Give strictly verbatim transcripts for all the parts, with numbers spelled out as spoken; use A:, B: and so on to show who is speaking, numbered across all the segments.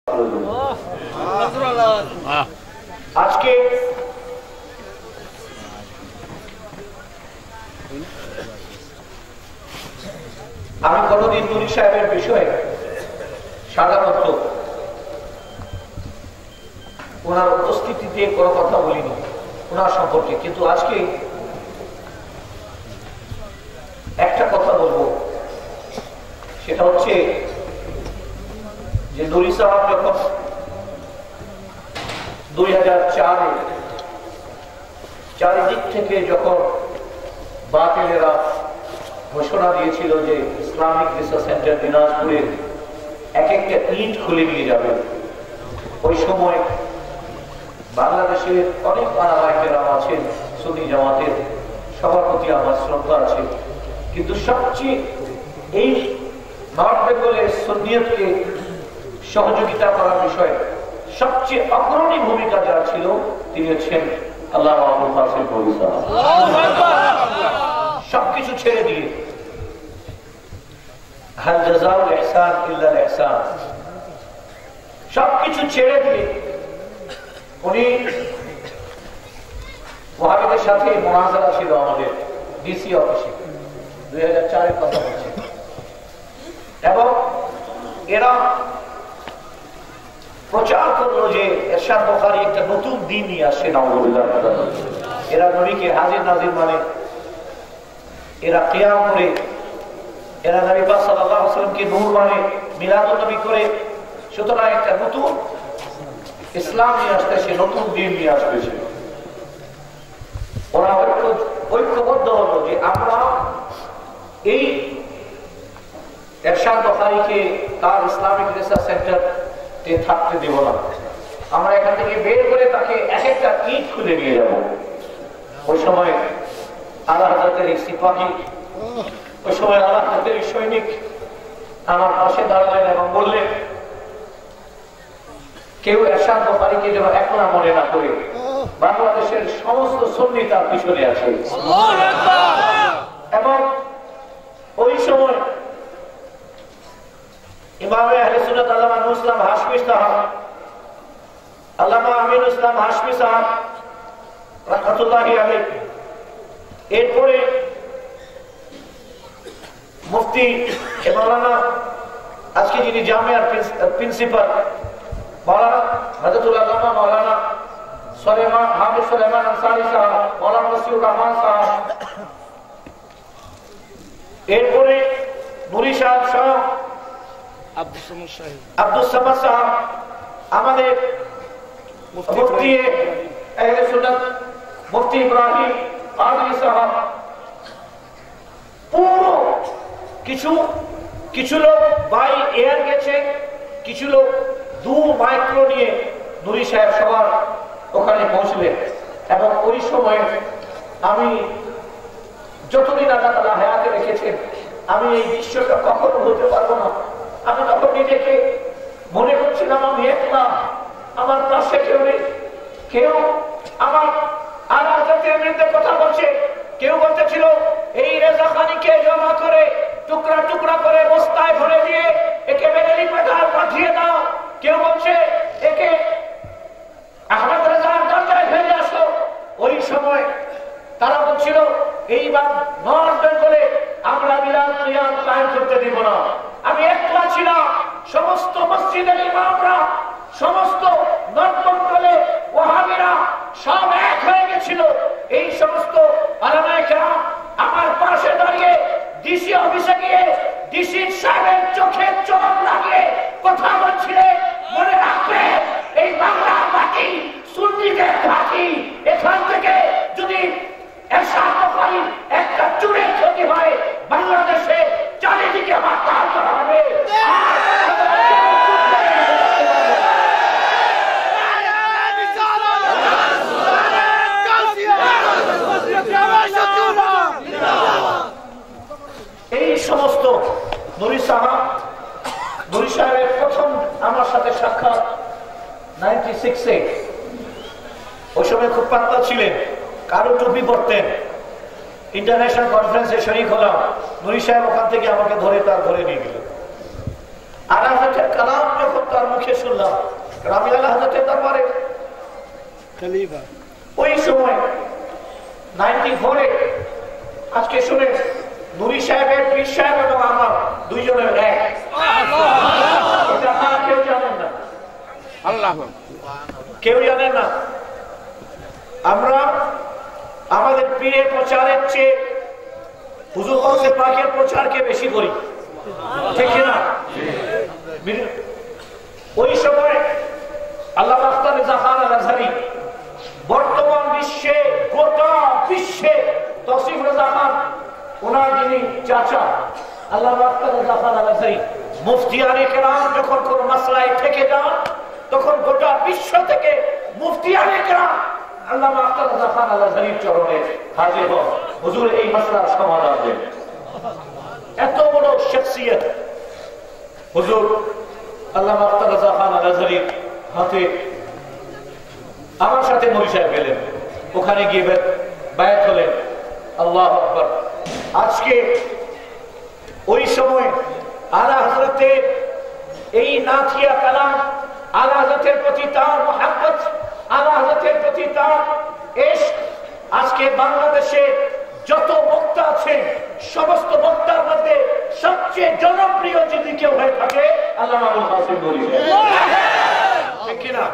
A: আজকে আমি কোনদিন নুরি সাহেবের বিষয়ে সাধারণত ওনার উপস্থিতিতে কোনো কথা বলিনি ওনার সম্পর্কে, কিন্তু আজকে একটা কথা বলবো, সেটা হচ্ছে যে নুরি সাহেব যখন দুই হাজার চারে চারিদিক থেকে যখন বাতিলেরা ঘোষণা দিয়েছিল যে ইসলামিক রিসার্চ সেন্টার দিনাজপুরের এক একটা ইট খুলে নিয়ে যাবে, ওই সময় বাংলাদেশের অনেক আলেমেরা আছেন, সুন্নি জামাতের সবার প্রতি আমার শ্রদ্ধা আছে, কিন্তু সবচেয়ে এই নর্থ বেঙ্গলের সুন্নিয়তকে সহযোগিতা করার বিষয়ে সবচেয়ে অগ্রণী ভূমিকা যারা ছিল তিনি হচ্ছেন আল্লামা আবুল কাসেম ফরিদ সাহেব। সবকিছু ছেড়ে দিয়ে হাল জাযাউল ইহসান ইল্লাল ইহসান সবকিছু ছেড়ে দিয়ে উনি ওয়াহাবিদের সাথে মুনাজারা ছিল আমাদের ডিসি অফিসে, দুই হাজার চারের কথা বলছি, এবং এরা প্রচার করলো যে এরশাদ বুখারী একটা নতুন দিন নিয়ে আসছে, নাউযুবিল্লাহ। এরা নবীকে হাজির নাজির মানে, এরা কিয়াম করে, এরা নবী পাক সাল্লাল্লাহু আলাইহি ওয়াসাল্লামকে নূর মানে, মিলাদুন নবী করে, সুতরাং একটা নতুন ইসলাম নিয়ে আসতেছে, নতুন দিন নিয়ে আসতেছে। ওরা ঐক্য ঐক্যবদ্ধ হলো যে আমরা এই এরশাদ বুখারীকে তার ইসলামিক রিসার্চ সেন্টার থাকতে দেব না, আমরা এখান থেকে বের করে তাকে এক একটা ইট খুলে নিয়ে যাব। ওই সময় আলা হযরতের এক সিপাহী, ওই সময় আলা হযরতের সৈনিক আমার পাশে দাঁড়ালেন এবং বললেন, কেউ এরশাদ বুখারীকে যেন একলা মনে না করে, বাংলাদেশের সমস্ত সুন্নি তার পিছনে আছে। এবং ওই সময় ইমামে আহলে সুন্নাত আল্লামা নূর ইসলাম হাশমি সাহেব, আল্লামা আমিনুল ইসলাম হাশমি সাহেব রাহমাতুল্লাহি আলাইহি, এরপরে মুফতি মাওলানা আজকে যিনি জামিয়ার প্রিন্সিপাল মাওলানা হযরতুল আল্লামা মাওলানা সুলাইমান হাফিজ সুলাইমান আনসারী সাহেব, মাওলানা মসিউর রহমান সাহেব, এরপরে নুরি সাহেব সহ আব্দুল সামাদ সাহেব, আমাদের মুফতি আহলে সুন্নাত মুফতি ইব্রাহিম কাদরি সাহেব, পুরো কিছু কিছু লোক বাই এয়ার গেছে, কিছু লোক দু মাইক্রো নিয়ে নুরি সাহেব সবার ওখানে পৌঁছলেন। এবং ওই সময় আমি যতদিন আল্লাহ তাআলা হায়াতে রেখেছেন, আমি এই দৃশ্যটা কখনো বলতে পারবো না। আমি তখন নিজেকে মনে করছিলাম আমি একলা, আমার পাশে কেউ নেই, কেউ আমার আলাদাতের বিরুদ্ধে কথা বলছে, কেউ বলতেছিল এই রেজা খানিকে জমা করে টুকরা টুকরা করে বস্তায় ভরে দিয়ে একে মেডেলি মেডাল পাঠিয়ে দাও, কেউ বলছে একে আহমদ রেজার দরজায় ফেলে আসো। ওই সময় তারা বলছিল এইবার নর্থ বেঙ্গলে আমরা মিলাদ কিয়াম কায়েম করতে দিব না। আমি একলা ছিলাম, সমস্ত মসজিদের ইমামরা, সমস্ত নর্থ বেঙ্গলে ওয়াহাবিরা সব এক হয়ে গেছিল। এই সমস্ত আলেমায়ে কেরাম আমার পাশে দাঁড়িয়ে ডিসি অফিসে গিয়ে ডিসি সাহেবের চোখে চোখ লাগিয়ে কথা বলছিলেন, মনে রাখবে এই বাংলার মাটি সুন্নিদের মাটি, এখান থেকে যদি এরশাদ বুখারীর একটা চুরের ক্ষতি হয় বাংলাদেশে চারিদিকে মাতাল করা হবে। এই সমস্ত নুরি সাহেব, নুরি সাহেবের প্রথম আমার সাথে সাক্ষাৎ নাইনটি সিক্সে, ওই সময় খুব পাতলা ছিলেন, কালো টুপি পরতেন, ইন্টারন্যাশনাল কনফারেন্সে শরীক হলাম, নুরি সাহেব ওখান থেকে আমাকে ধরে তার ধরে নিয়ে গেল। আর কালাম যখন তার মুখে শুনলাম, আমি আল্লাহ হযরতের দরবারে খলিফা ওই সময় নাইনটি ফোরে আজকে শুনে নুরি সাহেবের পীর সাহেব এবং আমার দুইজনের এক, এটা আপনারা কেউ জানেন না, আল্লাহ কেউ জানেন না। আমরা আমাদের পীরের প্রচারের চেয়ে হুজুর গাউসে পাকের প্রচারকে বেশি করি, ঠিক না? ওই সময় আল্লামা আখতার রেজা খান আল আজহারী বর্তমান বিশ্বে, গোটা বিশ্বে তৌসিফ রেজা খান ওনার যিনি চাচা আল্লামা আখতার রেজা খান আল আজহারী মুফতিয়ানে কেরাম যখন কোন মাসলায় থেকে যান তখন গোটা বিশ্ব থেকে মুফতিয়ানে কেরাম আল্লামা আখতার রেজা খান আল আজহারীর চরণে হাজির হন, হুজুর এই মাসলার সমাধান দেন। এত বড় শখসিয়ত হুজুর আল্লামা আখতার রেজা খান আল আজহারীর হাতে আমার সাথে নুরি সাহেব গেলেন, ওখানে গিয়ে বায়াত হলেন। আল্লাহু আকবার। আজকে ওই সময় আলা হযরতের এই নাথিয়া কালাম, আলা হযরতের প্রতি তার মুহাব্বত, আলা হযরতের প্রতি তার ইশক, আজকে বাংলাদেশে যত বক্তা আছেন সমস্ত বক্তার মধ্যে সবচেয়ে জনপ্রিয় যদি কেউ হয়ে থাকে আল্লামা আবুল কাসেম নুরি সাহেব, ঠিক না?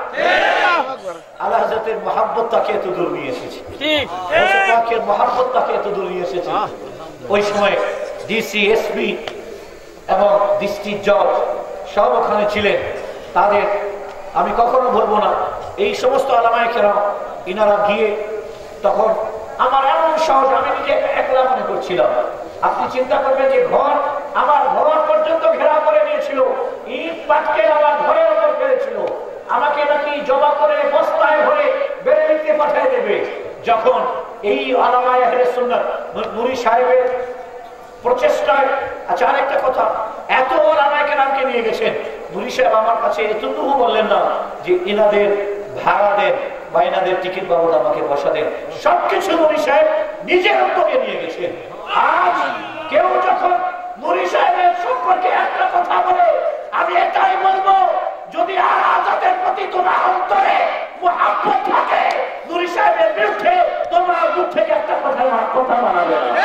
A: আলা হযরতের মুহাব্বত তাকে এত দূর নিয়ে এসেছে, ঠিক তাকে মুহাব্বত তাকে এত দূর নিয়ে এসেছে। ওই সময় ডিসি, এসপি এবং ডিস্ট্রিক্ট জজ সব ওখানে ছিলেন। তাদের আমি কখনো বলবো না, এই সমস্ত আলামায়ে কেরাম ইনারা গিয়ে তখন আমার এমন সহজ, আমি নিজে একলা মনে করছিলাম। আপনি চিন্তা করবেন যে ঘর, আমার ঘর পর্যন্ত ঘেরা করে নিয়েছিল, ইট পাটকে আমার ঘরের উপর ফেলেছিল, আমাকে নাকি জমা করে বস্তায় ভরে বেরেলিতে পাঠিয়ে দেবে। যখন এই আলামায়ে আহলে সুন্নাত নুরি সাহেবের প্রচেষ্টায়, আচ্ছা আরেকটা কথা, এত আলামায়ে কেরামকে নিয়ে গেছেন, নুরি সাহেব আমার কাছে এতটুকু বললেন না যে ইনাদের ভাড়া দেন বা ইনাদের টিকিট বাবদ আমাকে পয়সা দেন, সবকিছু নুরি সাহেব নিজের উদ্যোগে নিয়ে গেছেন। আজ কেউ যখন নুরি সাহেবের সম্পর্কে একটা কথা বলে, আমি এটাই বলবো, যদি আর আজাদের প্রতি তোমার অন্তরে মুহাব্বত থাকে, নুরি সাহেবের বিরুদ্ধে তোমরা মুখ থেকে একটা কথা কথা বানাবে না।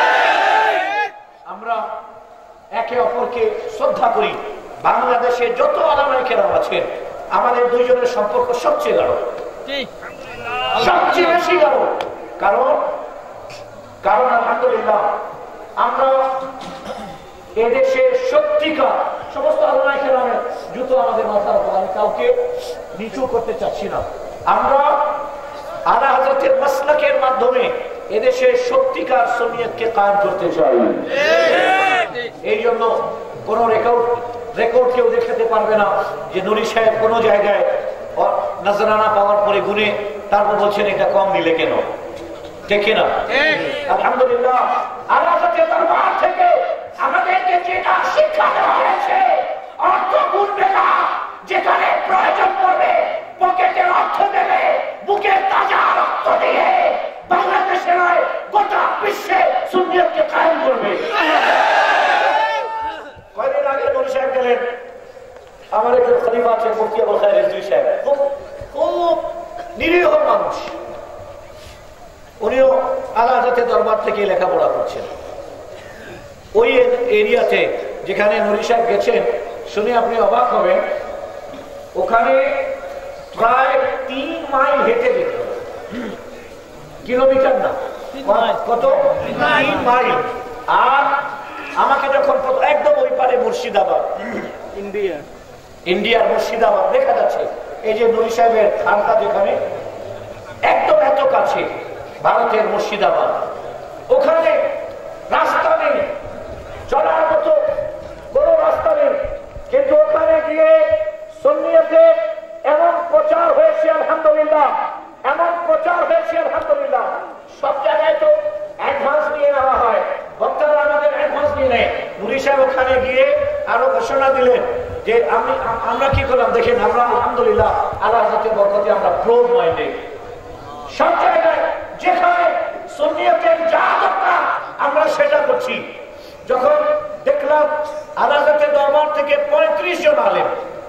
A: আমরা একে অপরকে শ্রদ্ধা করি। বাংলাদেশে যত আলামায়ে কেরাম আছেন আমাদের দুইজনের সম্পর্ক সবচেয়ে গাঢ়, সবচেয়ে বেশি গাঢ়। কারণ কারণ আলহামদুলিল্লাহ আমরা এদেশে সত্যিকার সমস্ত আলামায়ে কেরামের জুতো আমাদের মাথার উপর, আমি কাউকে নিচু করতে চাচ্ছি না। আমরা আলা হযরতের মাসলাকের মাধ্যমে এদেশে সত্যিকার সুন্নিয়তকে কায়েম করতে চাই। এই জন্য কোন রেকর্ড রেকর্ড কেউ দেখাতে পারবে না যে নুরি সাহেব কোন জায়গায় নজরানা পাওয়ার পরে গুনে তারপর বলছেন এটা কম দিলে কেন, ঠিক না? আলহামদুলিল্লাহ আলা হযরতের দরবার থেকে আমাদেরকে যেটা শিক্ষা দেওয়া হয়েছে, অর্থ গুনবে না, যেখানে প্রয়োজন পড়বে পকেটের অর্থ দেবে, বুকের তাজা রক্ত দিয়ে বাংলাদেশে নয় গোটা বিশ্বে সুন্নিয়তকে কায়েম করবে। কয়েকদিন আগে নুরি সাহেব গেলেন, আমার একজন খলিফা আছে মুফতি আবুল খায়ের রিজভী সাহেব, খুব খুব নিরীহ মানুষ, উনিও আলা হযরতের দরবার থেকে লেখাপড়া করছেন। ওই এরিয়াতে যেখানে নুরি সাহেব গেছেন শুনে আপনি অবাক হবেন, ওখানে প্রায় তিন মাইল হেঁটে যেতে হবে, কিলোমিটার না, কত? তিন মাইল। আর আমাকে যখন একদম ওই পারে মুর্শিদাবাদ, ইন্ডিয়া ইন্ডিয়ার মুর্শিদাবাদ দেখা যাচ্ছে, এই যে নুরি সাহেবের খানকা যেখানে একদম এত কাছে ভারতের মুর্শিদাবাদ, ওখানে রাস্তা নেই, চলার মতো কোন রাস্তা নেই, কিন্তু ওখানে গিয়ে সুন্নিয়তের এমন প্রচার হয়েছে আলহামদুলিল্লাহ, এমন প্রচার হয়েছে আলহামদুলিল্লাহ। সব জায়গায় তো অ্যাডভান্স নিয়ে নেওয়া হয়, বক্তারা আমাদের অ্যাডভান্স নিয়ে নেয়। নুরি সাহেব ওখানে গিয়ে আরো ঘোষণা দিলেন যে আমি আমরা কি করলাম দেখেন, আমরা আলহামদুলিল্লাহ আলা হযরতের বরকতে আমরা প্রোড মাইন্ডেড, সব জায়গায় যেখানে সুন্নিয়তের যা দরকার আমরা সেটা করছি। যখন দেখলাম আলা হযরতের দরবার থেকে পঁয়ত্রিশ জন আলেম,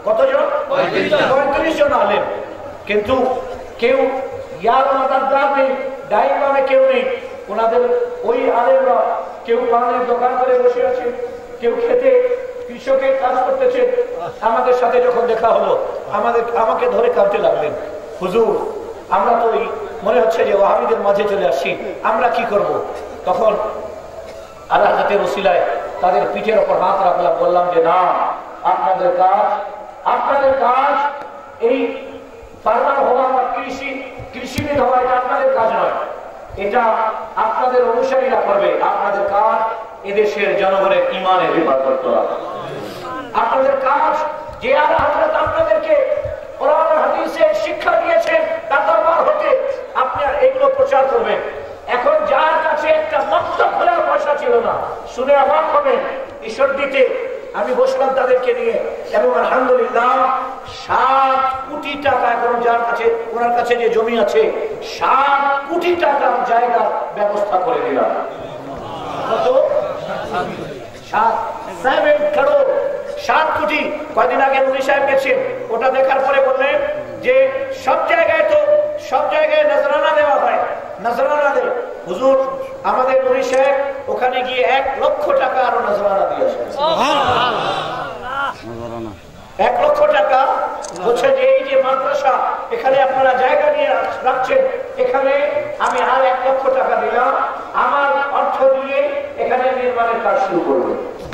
A: কতজন? পঁয়ত্রিশ জন আলেম। কিন্তু কেউ ইয়ার মাদারদার নেই, ডাইমামে কেউ নেই। ওনাদের ওই আলেমরা কেউ পানের দোকান করে বসে আছে, কেউ খেতে কৃষকের কাজ করতেছে। আমাদের সাথে যখন দেখা হলো আমাদের আমাকে ধরে কাঁদতে লাগলেন, হুজুর আমরা তো ওই মনে হচ্ছে যে ওয়াহাবিদের মাঝে চলে আসছি, আমরা কি করব? তখন আল্লাহ হাতের ওসিলায় তাদের পিঠের ওপর হাত রাখলাম, বললাম যে না, আপনাদের কাজ আপনাদের কাজ এই ফার্মার হওয়া বা কৃষি কৃষিবিদ হওয়া এটা আপনাদের কাজ নয়, এটা আপনাদের অনুসারীরা করবে। আপনাদের কাজ এদেশের জনগণের ইমানের হেফাজত করা। আপনাদের কাজ যে আর হযরত আপনাদেরকে কোরআন হাদিসের শিক্ষা দিয়েছেন তার দরবার হতে আপনি এগুলো প্রচার করবেন। এখন যার কাছে একটা মক্তব খোলার পয়সা ছিল না, শুনে অবাক হবেন, ঈশ্বর দিতে আমি বসলাম তাদেরকে নিয়ে, এবং আলহামদুলিল্লাহ সাত কোটি টাকা এখন যার কাছে ওনার কাছে যে জমি আছে সাত কোটি টাকার জায়গার ব্যবস্থা করে দিলাম। কত? সাত সেভেন কারোর সাত কোটি। কয়দিন আগে মুনি সাহেব গেছেন, ওটা দেখার পরে বললেন যে সব জায়গায় তো সব জায়গায় নজরানা দেওয়া হয়, নজরানা দেয়। হুজুর আমাদের মুনি সাহেব ওখানে গিয়ে এক লক্ষ টাকা আরো নজরানা দিয়েছে। এক লক্ষ টাকা বলছে যে এই যে মাদ্রাসা এখানে আপনারা জায়গা নিয়ে রাখছেন, এখানে আমি আর এক লক্ষ টাকা দিলাম, আমার অর্থ দিয়ে এখানে নির্মাণের কাজ শুরু করবো।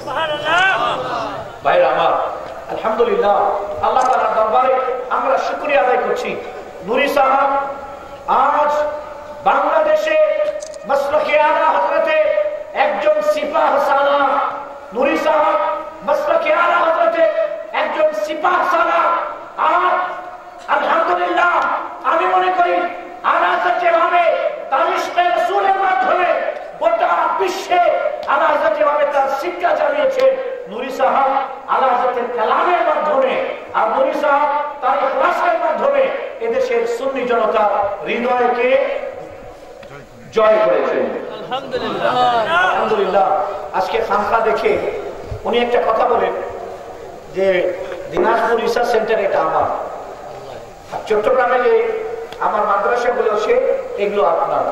A: ভাইরা আমার, আলহামদুলিল্লাহ আল্লাহ তাআলার দরবারে আমরা শুকরিয়া আদায় করছি। নুরি সাহেব আজ বাংলাদেশে মাসলাকে আলা হযরতে একজন সিপাহ সালার, নুরি সাহেব মাসলাকে আলা হযরতে একজন সিপাহ সালার। আর আলহামদুলিল্লাহ আমি মনে করি আনাজাত যেভাবে তারিখে রাসূলের মাধ্যমে গোটা বিশ্বে আনাজাত যেভাবে তার শিক্ষা চালিয়েছে, নুরি সাহেব আনাজাতের কালামের মাধ্যমে আর নুরি সাহেব তার ইখলাসের মাধ্যমে এদেশের সুন্নি জনতা হৃদয়কে জয় করেছে। আলহামদুলিল্লাহ আলহামদুলিল্লাহ। আজকে খানকা দেখে উনি একটা কথা বলেন যে দিনাজপুর রিসার্চ সেন্টার এটা আমার, চট্টগ্রামে যে আমার মাদ্রাসাগুলো আছে এগুলো আপনার।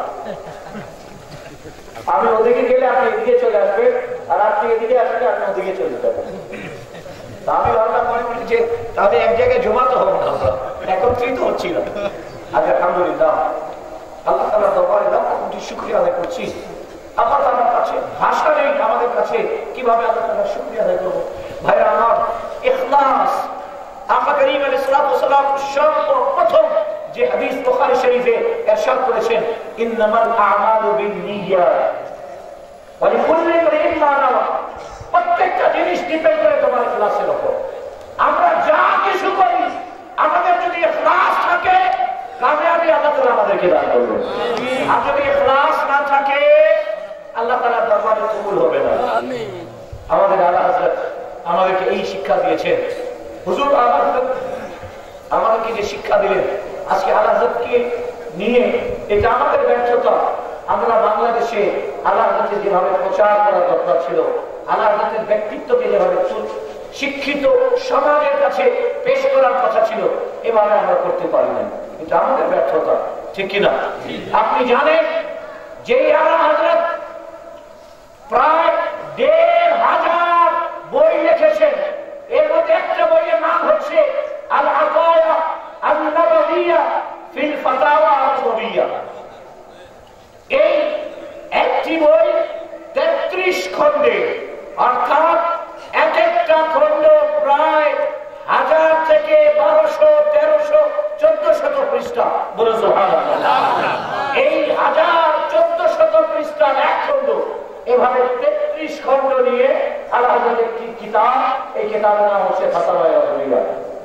A: আমি ওদিকে গেলে আপনি এদিকে চলে আসবেন, আর আপনি এদিকে আসলে আপনি ওদিকে চলে যাবেন। আমি ভাবলাম মনে করি যে তাহলে এক জায়গায় জমাতে হবে না, আমরা একত্রিত হচ্ছি না। আজ আলহামদুলিল্লাহ আল্লাহ তাআলার দরবারে লাখ কোটি শুকরিয়া আদায় করছি। আল্লাহ তাআলার কাছে ভাষা নেই আমাদের কাছে, কিভাবে আল্লাহ তাআলার শুকরিয়া আদায় করবো। ভাইরা আমার, ইখলাস আল্লাহ করিম আলাইহিস সালাতু ওয়াস সালাম সর্বপ্রথম যে হাদিস বুখারী শরীফে ইরশাদ করেছেন, ইন্নামাল আ'মালু বিন্নিয়াত ওয়া লিকুল্লি ইমরিইন মা নাওয়া। প্রত্যেকটা জিনিস ডিপেন্ড করে তোমার ইখলাসের উপর। আমরা যা কিছু করি আমাদের যদি ইখলাস থাকে কামিয়াবি আল্লাহ তাআলা আমাদেরকে দান করবেন। আর যদি ইখলাস না থাকে আল্লাহ তাআলার দরবারে কবুল হবে না। আমিন। আমাদের আলা হযরত আমাদেরকে এই শিক্ষা দিয়েছেন। হুজুর আমাদের আমাদেরকে যে শিক্ষা দিলেন আজকে আলা হযরতকে নিয়ে, এটা আমাদের ব্যর্থতা। আমরা বাংলাদেশে আলা হযরতকে যেভাবে প্রচার করা দরকার ছিল, আলা হযরতের ব্যক্তিত্বকে যেভাবে শিক্ষিত সমাজের কাছে পেশ করার কথা ছিল, এভাবে আমরা করতে পারি না। এটা আমাদের ব্যর্থতা, ঠিক কিনা? আপনি জানেন যে আলা হযরত প্রায় দেড় হাজার বই লিখেছেন, এর মধ্যে একটা বইয়ের নাম হচ্ছে আল আকায়া আন নববিয়্যা ফিল ফাতাওয়া আল-নববিয়্যা। এই একটি বই তেত্রিশ খণ্ডে, অর্থাৎ এক একটা খণ্ড প্রায় হাজার থেকে বারোশো তেরোশো চোদ্দ শত পৃষ্ঠা। বলে সুবহানাল্লাহ। এই হাজার চোদ্দ শত পৃষ্ঠার এক খণ্ড, এভাবে তেত্রিশ খণ্ড নিয়ে আল্লাহ একটি কিতাব, এই কিতাবের নাম হচ্ছে ফাতাওয়া আল-নববিয়্যা।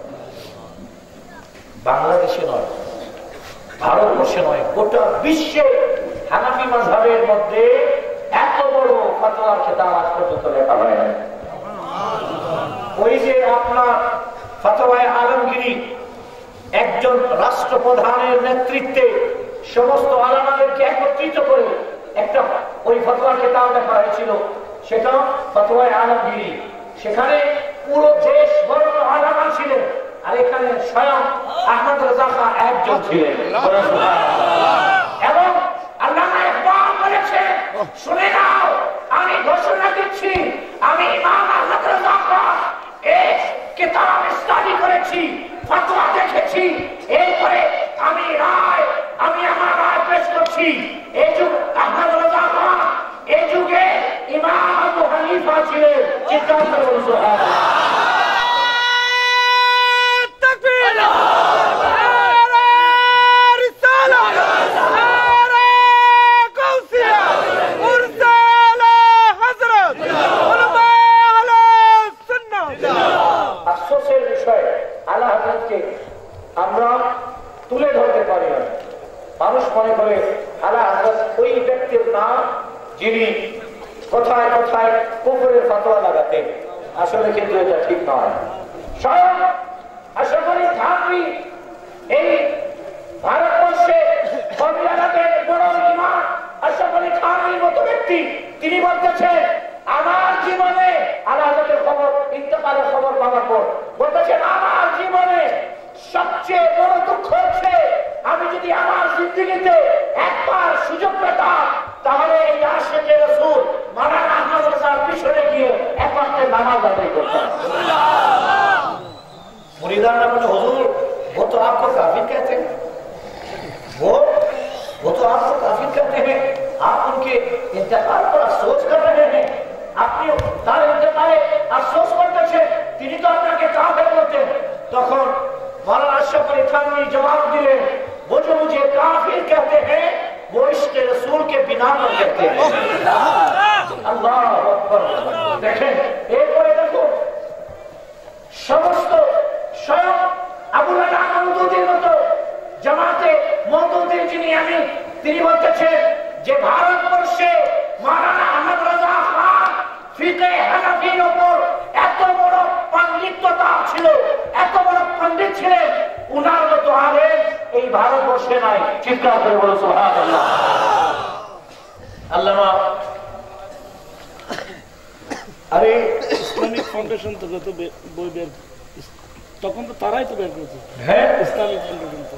A: বাংলাদেশে নয়, ভারতবর্ষে নয়, গোটা বিশ্বে হানাফি মাযহাবের মধ্যে এত বড় ফতোয়ার কিতাব আজ পর্যন্ত লেখা হয় না। ওই যে আপনার ফতোয়ায়ে আলমগীরি, একজন রাষ্ট্রপ্রধানের নেতৃত্বে সমস্ত আলেমদেরকে একত্রিত করে একটা ওই ফতোয়ার কিতাব লেখা হয়েছিল, সেটা ফতোয়ায়ে আলমগীরি। সেখানে পুরো দেশ বড় আলাদা ছিলেন, আর এখানে স্বয়ং আহমদ রাজা খান একজন ছিলেন। এবং আল্লামা ইকবাল বলেছেন, শুনে নাও, আমি ঘোষণা দিচ্ছি, আমি ইমাম আহমদ রাজা খান এক কিতাব স্টাডি করেছি, ফতোয়া দেখেছি, এরপরে আমি রায় আমি আমার রায় পেশ করছি। এই যুগ আহমদ রাজা খান, এই যুগে ইমাম আবু হানিফা ছিলেন। চিৎকার করে বলুন সুবহানাল্লাহ। আফসোসের বিষয়, আলা হযরতকে আমরা তুলে ধরতে পারি না। মানুষ মনে করে আলা হযরত ওই ব্যক্তির নাম যিনি কোথায় কোথায় কুফরের ফতোয়া লাগাতেন, আসলে কিন্তু এটা ঠিক নয়। স্বয়ং আশরাফ আলী থানভী এই ভারতবর্ষে বঙ্গলাদেশের বড় ইমাম আশরাফ আলী থানভীর মতো ব্যক্তি, তিনি বলতেছেন আমার জীবনে আলা হযরতের খবর, ইন্তেকালের খবর পাওয়ার পর বলতেছেন আমার জীবনে সবচেয়ে বড় দুঃখ হচ্ছে আমি যদি আমার জিন্দেগিতে একবার সুযোগ পেতাম তাহলে এই আশিকে রাসূল মাওলানা আহমদ রাজার পিছনে গিয়ে একবার নামাজ আদায় করতাম। मुरीदान ने बोले हुजूर वो तो आपको काफिर कहते हैं, वो वो तो आपको काफिर कहते हैं, आप उनके इंतकाल पर अफसोस कर रहे हैं, আপনি তার ইন্তেকালে আফসোস করতেছেন, তিনি তো আপনাকে কাফের বলতেন। তখন মাওলানা আশরাফ আলী থানভী জবাব দিলেন, वो जो मुझे काफिर कहते हैं वो इश्क़ रसूल के बिना पर कहते हैं। अल्लाह अकबर। देखें এরপরে দেখো সমস্ত স্বয়ং আবুল আলা মওদুদির মতো জামাতে মওদুদির যিনি আমি, তিনি বলতেছেন যে ভারতবর্ষে মাওলানা আহমদ রাজা খান ফিকে হানাফির উপর এত বড় পাণ্ডিত্যতা ছিল, এত বড় পণ্ডিত ছিলেন, উনার মতো আলেম এই ভারতবর্ষে নাই। চিৎকার করে বলো সুবহানাল্লাহ। আল্লামা আরে
B: ইসলামিক ফাউন্ডেশন তো যত বই বের, তখন তো তারাই তো বের করেছে।
A: হ্যাঁ,
B: ইসলামিক ফাউন্ডেশন তো।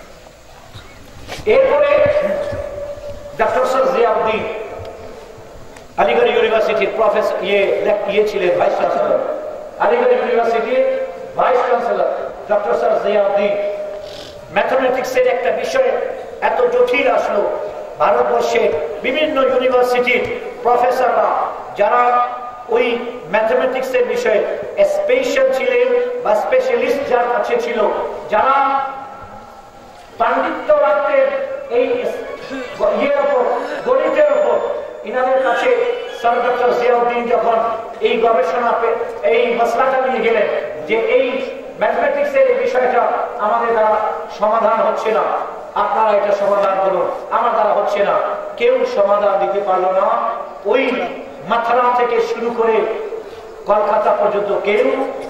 A: এরপরে ডক্টর স্যার জিয়াউদ্দিন আলিগড় ইউনিভার্সিটির প্রফেসর, ইয়ে ইয়ে ছিলেন ভাইস চ্যান্সেলর, আলিগড় ইউনিভার্সিটির vice chancellor doctor sir Ziauddin. ম্যাথমেটিক্সের একটা বিষয় এত জটিল আসলো, ভারতবর্ষের বিভিন্ন ইউনিভার্সিটির প্রফেসররা যারা ওই ম্যাথমেটিক্সের বিষয়ে স্পেশাল ছিলেন বা স্পেশালিস্ট যার কাছে ছিল, যারা পাণ্ডিত্য রাখতেন এই ইয়ের উপর, গণিতের উপর, ইনাদের কাছে স্যার ডক্টর জিয়াউদ্দিন যখন এই গবেষণা এই মশলাটা নিয়ে গেলেন যে এই ম্যাথমেটিক্সের এই বিষয়টা আমাদের দ্বারা সমাধান হচ্ছে না, আপনারা এটা সমাধান করুন, আমার দ্বারা হচ্ছে না, কেউ সমাধান দিতে পারলো না। ওই মাথরা থেকে শুরু করে কলকাতা পর্যন্ত কেউ,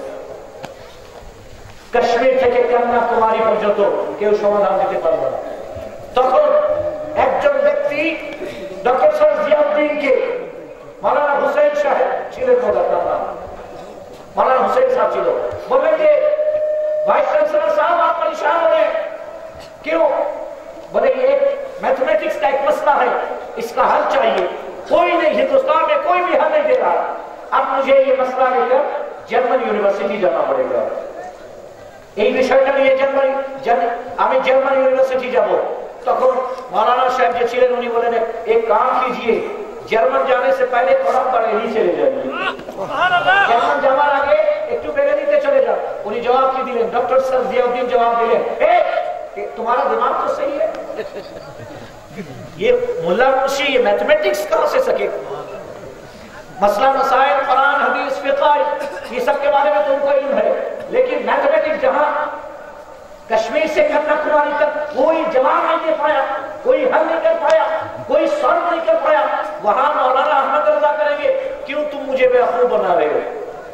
A: কাশ্মীর থেকে কন্যাকুমারী পর্যন্ত কেউ সমাধান দিতে পারলো না। তখন একজন ব্যক্তি ডক্টর স্যার জিয়াউদ্দিনকে, মাওলানা হুসেন সাহেব ছিলেন, মাওলানা হুসেন সাহেব ছিল, বললেন যে वाइस चांसलर साहब आप परेशान हो रहे हैं, क्यों? बोले ये मैथमेटिक्स का एक मसला है, इसका हल चाहिए, कोई नहीं, हिंदुस्तान में कोई भी हल नहीं दे रहा, अब मुझे ये मसला लेकर जर्मन यूनिवर्सिटी जाना पड़ेगा। এই বিষয়টা নিয়ে জার্মান আমি জার্মান ইউনিভার্সিটি যাব। তখন মৌলানা সাহেব যে ছিলেন উনি বলেন এক কাম कीजिए, জার্মান जाने से पहले थोड़ा पढ़े चले जाइए, জার্মান যাওয়ার আগে একটু বেড়ে দিতে চলে যান। উনি জবাব কি দিলেন? ডক্টর স্যার জিয়াউদ্দিন জবাব দিলেন, এ तुम्हारा दिमाग तो सही है, ये मुल्ला मुंशी ये मैथमेटिक्स कहां से सके, मसला मसाइल कुरान हदीस फिक़ह ये सब के बारे में तुमको इल्म है, लेकिन मैथमेटिक्स जहां कश्मीर से कन्याकुमारी तक कोई जवाब नहीं दे पाया, कोई हल नहीं कर पाया, कोई सॉल्व नहीं कर पाया, वहां मौलाना अहमद रजा करेंगे, क्यों तुम मुझे बेवकूफ बना रहे हो?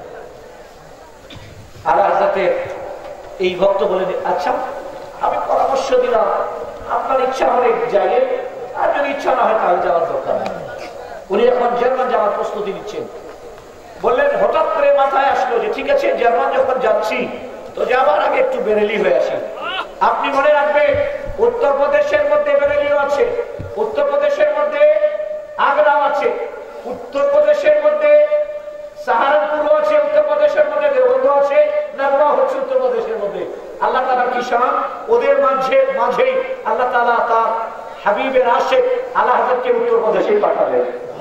A: आला हज़रत এই ভক্ত বলে, আচ্ছা আমি পরামর্শ দিলাম, আপনার ইচ্ছা হলে যাইয়ে, আর যদি ইচ্ছা না হয় তাহলে যাওয়ার দরকার নেই। উনি এখন জার্মান যাওয়ার প্রস্তুতি নিচ্ছেন। বললেন হঠাৎ করে মাথায় আসলো যে ঠিক আছে জার্মান যখন যাচ্ছি তো যাবার আগে একটু বেরেলি হয়ে আসি। আপনি মনে রাখবেন উত্তরপ্রদেশের মধ্যে বেরেলিও আছে, উত্তরপ্রদেশের মধ্যে আগ্রাও আছে, উত্তরপ্রদেশের মধ্যে সাহারানপুরও আছে, উত্তরপ্রদেশের মধ্যে দেওবন্দ আছে, নাগরা হচ্ছে উত্তরপ্রদেশের মধ্যে। আল্লাহ তাআলা কি শান, ওদের মাঝে মাঝেই আল্লাহ তাআলা তার হাবিবের আশিক আলা হযরতকে উত্তরপ্রদেশে পাঠালেন।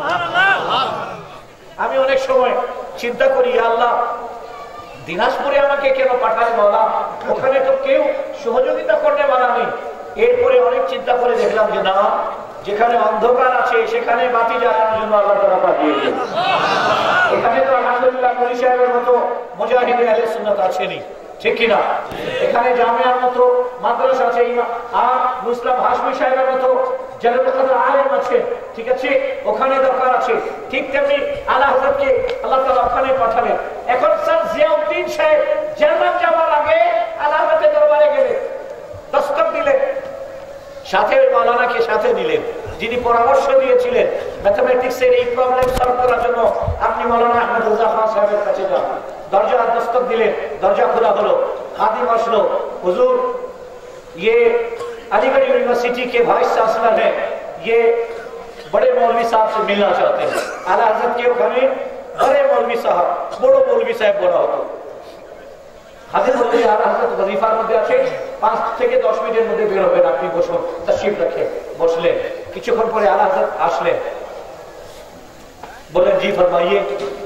A: আমি অনেক সময় চিন্তা করি আল্লাহ দিনাজপুরে আমাকে কেন পাঠালে মাওলা, ওখানে তো কেউ সহযোগিতা করতে বানা নেই। এরপরে অনেক চিন্তা করে দেখলাম যে না, যেখানে অন্ধকার আছে সেখানে বাতি জ্বালানোর জন্য আল্লাহ তাআলা পাঠিয়েছেন। এখানে তো আলহামদুলিল্লাহ মৌলভী সাহেবের মতো মুজাহিদে আহলে সুন্নাত আছেনি, ঠিক কিনা? এখানে জামিয়ার মতো মাদ্রাসা আছে, আর মুসলিম হাশমি সাহেবের মতো জালালাতুল আলেম আছে, ঠিক আছে, ওখানে দরকার আছে। ঠিক তেমনি আলা হযরতকে আল্লাহ তাআলা ওখানে পাঠালেন। এখন স্যার জিয়াউদ্দিন সাহেব জার্মান যাওয়ার আগে আলা হযরতের দরবারে গেলেন, দস্তক দিলেন, সাথে মাওলানাকে সাথে দিলেন, যিনি পরামর্শ দিয়েছিলেন ম্যাথমেটিক্সের এই প্রবলেম সলভ করার জন্য আপনি মাওলানা আহমদ রাজা খান সাহেবের কাছে যান। দরজা দস্তক দিলেন, দরজা খোলা হলো, খাদিম আসলো, হুজুর ये अलीगढ़ यूनिवर्सिटी के वाइस चांसलर हैं, ये बड़े मौलवी साहब से मिलना चाहते हैं। आला हज़रत के ওখানে बड़े मौलवी साहब, বড় মৌলভী সাহেব বড় হতো। খাদিম বললেন আলা হযরত ওয়াজিফার মধ্যে আছে, পাঁচ থেকে দশ মিনিটের মধ্যে বের হবেন, আপনি বসুন, তশরিফ রাখে। বসলেন, কিছুক্ষণ পরে আলা হযরত আসলেন, বললেন জি फरमाइए।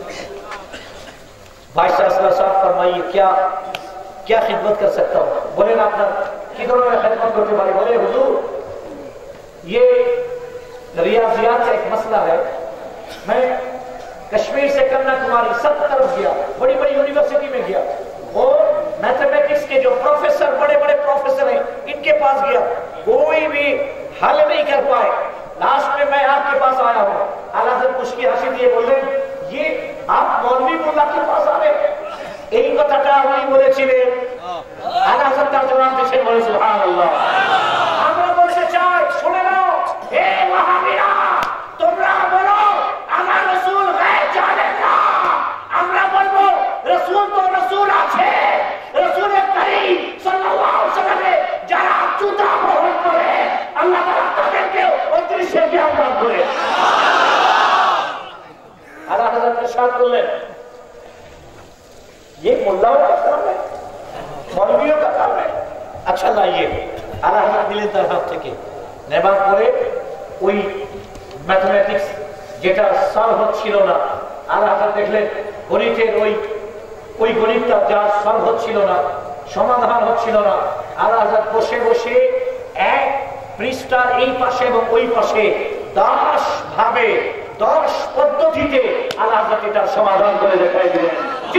A: वाइस चांसलर साहब फरमाइए क्या क्या खिदमत कर सकता हूँ? बोले ना अपना की तरह खिदमत करते बारे। बोले हुजूर ये रियाजियात का एक मसला है, मैं कश्मीर से कन्याकुमारी सब तरफ गया, बड़ी बड़ी यूनिवर्सिटी में गया और मैथमेटिक्स के जो प्रोफेसर बड़े बड़े प्रोफेसर हैं इनके पास गया, कोई भी हल नहीं कर पाए। लास्ट में मैं आपके पास आया हूँ। आला हज़रत मुश्किल हंसी दिए बोले ये आप मौलवी मुल्ला के पास आ गए? এই কথাটা উনি বলেছিলেন। আলা হযরত তার জবাব দিয়েছেন, বলে সুবহানাল্লাহ। আমরা বলতে চাই, শুনে নাও হে ওয়াহাবিরা, তোমরা বলো আমার রাসূল গায়েব জানেন না, আমরা বলবো রাসূল তো রাসূল আছে। রাসূল করিম সাল্লাল্লাহু আলাইহি ওয়াসাল্লামে যারা জুতা গ্রহণ করে আল্লাহ তাআলা তাদেরকে অদৃশ্যে জ্ঞান দান করে। আলা হযরত ইরশাদ করলেন ये मुल्लाओं का काम है, मौलवियों का काम है। अच्छा लाइए आला हज़रत दिलेन তার হাত থেকে নেবার পরে ওই ম্যাথমেটিক্স যেটা সলভ হচ্ছিল না, আলা হযরত দেখলেন গণিতের ওই ওই গণিতটা যা সলভ হচ্ছিল না, সমাধান হচ্ছিল না, আলা হযরত বসে বসে এক পৃষ্ঠার এই পাশে এবং ওই পাশে দশ ভাবে দশ পদ্ধতিতে আলা হযরত এটার সমাধান করে দেখাই দিলেন।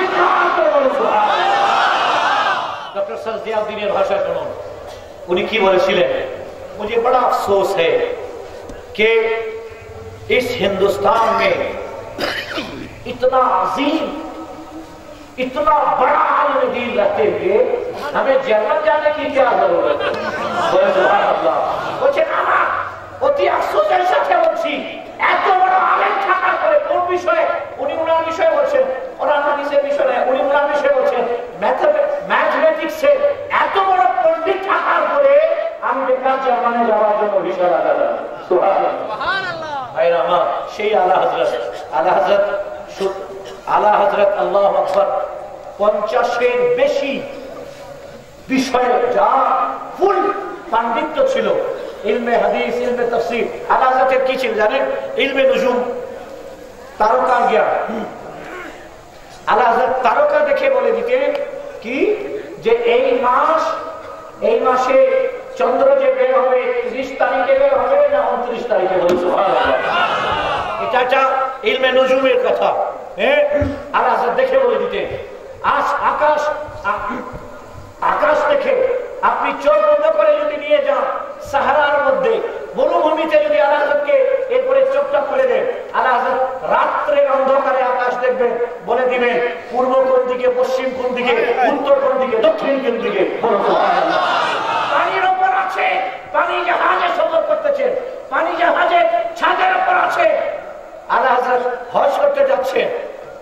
A: डॉक्टर सर जियाउद्दीনের भाषा सुनो, उन्हीं की बोले, मुझे बड़ा अफसोस है कि इस हिंदुस्तान में इतना अजीम इतना बड़ा आलिम दीन रहते हुए हमें जर्मन जाने की क्या जरूरत है? बोले सुभान अल्लाह। বলছেন আমার অতি আফসোসের সাথে বলছি, এত বড় আলেম থাকার পরে কোন বিষয়ে উনি ওনার বিষয়ে বলছেন, ওনার হাদিসের বিষয়ে উনি ওনার বিষয়ে বলছেন, ম্যাথমেটিক্সে এত বড় পণ্ডিত থাকার পরে আমি বেকার জার্মানে যাওয়ার জন্য ভিসা লাগালাম। সুবহানাল্লাহ। ভাইরা আমার সেই আলা হযরত আলা হযরত আলা হযরত আল্লাহু আকবার পঞ্চাশের বেশি বিষয়ে যা ফুল পাণ্ডিত্য ছিল, ইলমে হাদিস, ইলমে তাফসীর। আলা হযরতের কি ছিল জানেন? ইলমে নুজুম, তারকা জ্ঞান। আলা হযরত তারকা দেখে বলে দিতেন কি যে এই মাস এই মাসে চন্দ্র যে বের হবে ত্রিশ তারিখে বের হবে না উনত্রিশ তারিখে। বলে সুবহানাল্লাহ। এটা একটা ইলমে নুজুমের কথা। হ্যাঁ, আলা হযরত দেখে বলে দিতেন। আজ আকাশ আকাশ দেখে আপনি চোখ বন্ধ করে যদি নিয়ে যান সাহারার মধ্যে মরুভূমিতে, যদি আলা হযরতকে এরপরে চোখটা খুলে দেন, আলা হযরত রাত্রে অন্ধকারে আকাশ দেখবেন, বলে দিবেন পূর্ব কোন দিকে, পশ্চিম কোন দিকে, উত্তর কোন দিকে, দক্ষিণ কোন দিকে। পানির উপর আছে, পানি জাহাজে সফর করতেছেন, পানি জাহাজে ছাদের উপর আছে, আলা হযরত হজ করতে যাচ্ছেন,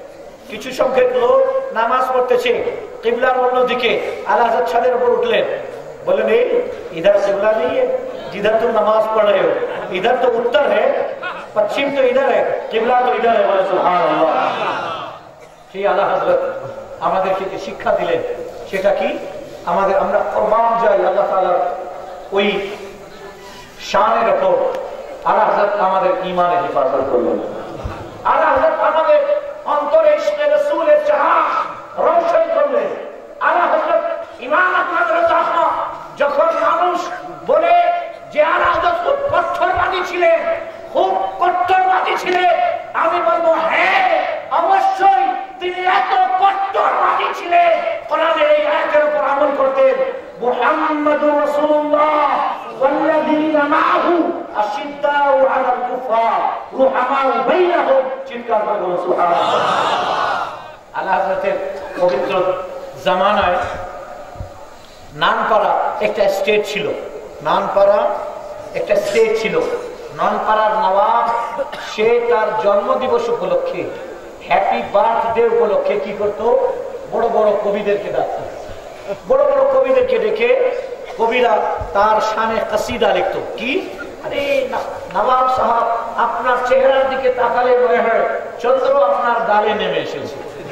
A: কিছু সংখ্যক লোক নামাজ পড়তেছে কিবলার অন্যদিকে। আলা হযরত ছাদের উপর উঠলেন, বললেন এই इधर किबला नहीं है, जिधर तुम नमाज पढ़ रहे हो, इधर तो उत्तर है, पश्चिम तो इधर है, किबला तो इधर है। बोले सुभान अल्लाह। সেই আলা হযরত আমাদেরকে যে শিক্ষা দিলেন সেটা কি? আমাদের আমরা কুরবান যাই আল্লাহ তাআলার ওই শানের উপর। আলা হযরত আমাদের ঈমানের হেফাজত করলেন। আলা হযরত আমাদের অন্তরে ইশকে রাসূলের চাহত রওশন করলেন। আলা হযরত ইমাম আহমদ রাজা খান যখন মানুষ বলে যে আলা হযরত খুব কঠোরবাদী ছিলেন, খুব কঠোরবাদী ছিলেন, আমি বলবো হ্যাঁ অবশ্যই তিনি এত কঠোরবাদী ছিলেন। কোরআনের এই আয়াতের উপর আমল করতেন। মুহাম্মাদুর রাসূলুল্লাহ ওয়াল্লাযীনা মাআহু আশিদ্দাউ আলাল কুফার রুহামাউ বাইনাহুম। চিৎকার করে বলুন সুবহানাল্লাহ। আলা হযরতের পবিত্র জামানায় নানপাড়া একটা স্টেট ছিল। নানপাড়া একটা স্টেট ছিল। নানপাড়ার নবাব সে তার জন্মদিবস উপলক্ষে হ্যাপি বার্থডে উপলক্ষে কি করতো? বড় বড় কবিদেরকে ডাকতো। বড় বড় কবিদেরকে ডেকে কবিরা তার শানে কসিদা লিখতো। কি? আরে নবাব সাহেব আপনার চেহারার দিকে তাকালে মনে হয় চন্দ্র আপনার গালে নেমে এসেছে।